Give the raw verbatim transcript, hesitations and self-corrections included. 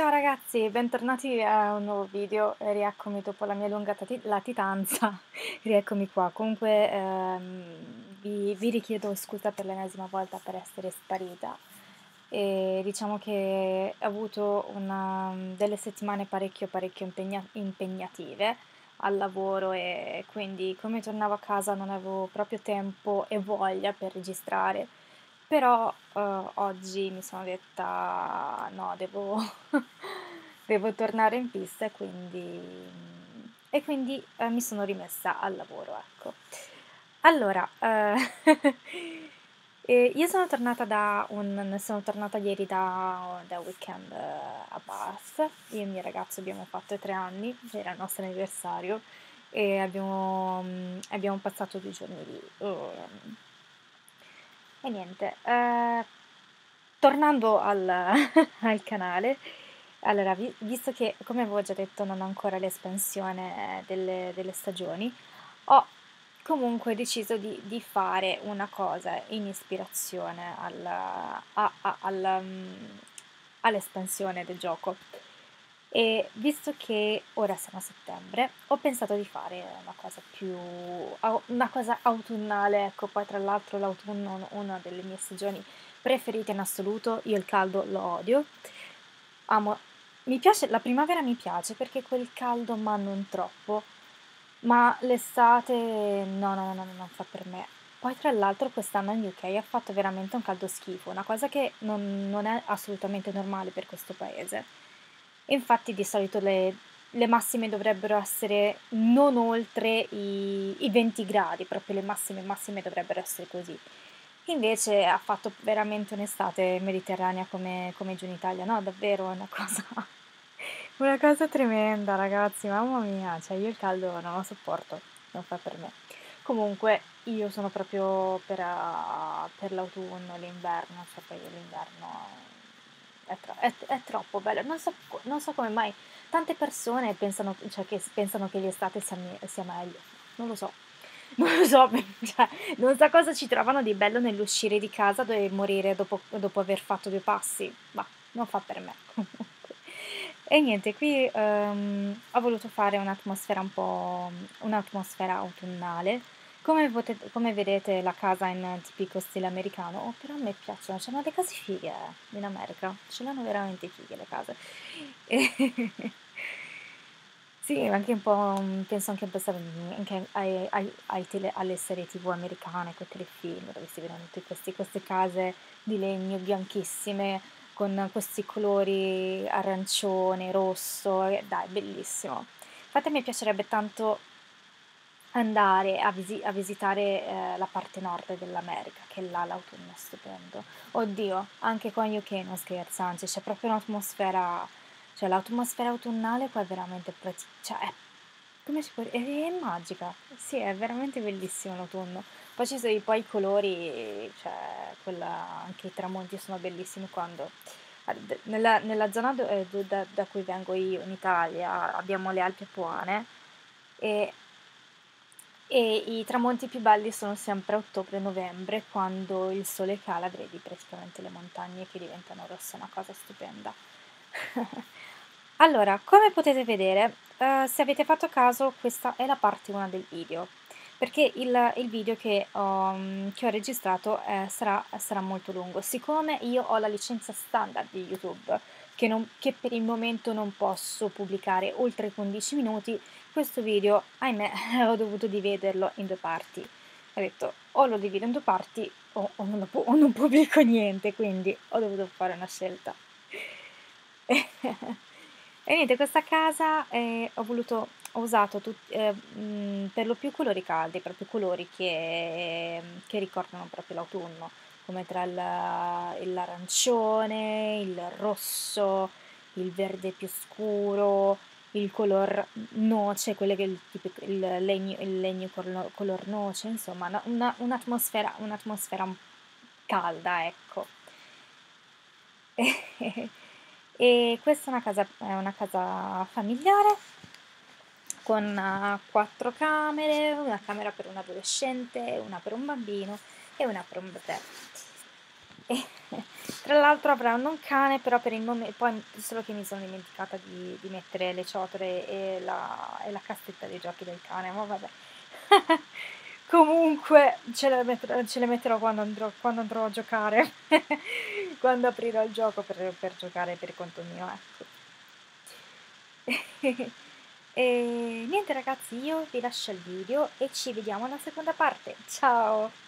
Ciao ragazzi, bentornati a un nuovo video. E rieccomi dopo la mia lunga tati- latitanza, rieccomi qua. Comunque ehm, vi, vi richiedo scusa per l'ennesima volta per essere sparita. E diciamo che ho avuto una- delle settimane parecchio parecchio impegna- impegnative al lavoro e quindi come tornavo a casa non avevo proprio tempo e voglia per registrare. Però, uhm, oggi mi sono detta: "No, devo devo tornare in pista", e quindi mhmm, e quindi, ehm, mi sono rimessa al lavoro, ecco. Allora, ehm, ehm, io sono tornata da un sono tornata ieri da da weekend eh, a Bath. Io e il mio ragazzo abbiamo fatto tre anni, era il nostro anniversario e abbiamo mhmm, abbiamo passato due giorni lì. Uhm e niente, ehm, tornando al al canale, allora vi visto che, come avevo già detto, non ho ancora l'espansione delle delle stagioni, ho comunque deciso di di fare una cosa in ispirazione al a a al mhmm, all'espansione del gioco. E visto che ora siamo a settembre, ho pensato di fare una cosa più au una cosa autunnale, ecco. Poi tra l'altro l'autunno è una delle mie stagioni preferite in assoluto. Io il caldo lo odio. Amo mi piace la primavera, mi piace perché quel caldo, ma non troppo, ma l'estate no, no, no, no, no, non fa per me. Poi tra l'altro quest'anno in U K ha fatto veramente un caldo schifo, una cosa che non non è assolutamente normale per questo paese. E infatti di solito le le massime dovrebbero essere non oltre i i venti gradi, proprio le massime massime dovrebbero essere così. Invece ha fatto veramente un'estate mediterranea come come giù in Italia. No, davvero è una cosa una cosa tremenda ragazzi, mamma mia, cioè io il caldo non lo sopporto, non fa per me. Comunque io sono proprio per, uh, per l'autunno, l'inverno, cioè poi io l'inverno è, tro- è- è troppo bello. Non so, co- non so come mai tante persone pensano, cioè, che s- pensano che l'estate sia, me- sia meglio. Non lo so. Non lo so, cioè, non so cosa ci trovano di bello nell'uscire di casa e morire dopo, dopo aver fatto due passi, ma non fa per me comunque. E niente, qui ehm, ho voluto fare un'atmosfera un po', un'atmosfera autunnale. Come, potete- come vedete la casa in tipico stile americano, oh, però a me piacciono, c'hanno le case fighe eh, in America, ce l'hanno veramente fighe le case. E- Sì, anche un po', mm, penso anche un po' stare- anche ai- ai- ai tele- alle serie T V americane, quei telefilm dove si vedono tutte questi- queste case di legno bianchissime con questi colori arancione, rosso, e dai, bellissimo. Infatti a me piacerebbe tanto andare a, visi- a visitare eh, la parte nord dell'America, che là l'autunno è stupendo. Oddio, anche qua in U K non scherza, anzi c'è proprio un'atmosfera, cioè l'atmosfera autunnale qua è veramente, prati- cioè è, come si può dire, è, è magica, sì, è veramente bellissimo l'autunno. Poi ci sono i- poi i colori, cioè quella, anche i tramonti sono bellissimi quando... ad- Nella, nella zona do- eh, do- da, da cui vengo io, in Italia, abbiamo le Alpi Apuane e e i tramonti più belli sono sempre a ottobre-novembre, quando il sole cala, vedi praticamente le montagne che diventano rosse, è una cosa stupenda. Allora, come potete vedere, eh, se avete fatto caso, questa è la parte uno del video, perché il, il video che ho, mm, che ho registrato eh, sarà, sarà molto lungo. Siccome io ho la licenza standard di YouTube, che, non- che per il momento non posso pubblicare oltre quindici minuti, questo video, ahimè, ho dovuto dividerlo in due parti. Ho detto o lo divido in due parti o, o non, lo pu- o non pubblico niente, quindi ho dovuto fare una scelta. E niente, questa casa eh, ho voluto, ho usato tut- eh, mh, per lo più colori caldi, proprio colori che, che ricordano proprio l'autunno, come tra il- il- l'arancione, il rosso, il verde più scuro, il color noce, quello che è il, tipico, il legno, il legno color, color noce, insomma, una- una- un'atmosfera, un'atmosfera calda, ecco. E questa è una casa, è una casa familiare con eh, quattro camere, una camera per un adolescente, una per un bambino e una per un bebè. E tra l'altro avranno un cane, però per il nome poi solo che mi sono dimenticata di di mettere le ciotole e la e la cassetta dei giochi del cane, ma vabbè. Comunque ce le metterò ce le metterò quando andrò quando andrò a giocare, quando aprirò il gioco per per giocare per conto mio, ecco. E niente ragazzi, io vi lascio il video e ci vediamo alla seconda parte. Ciao!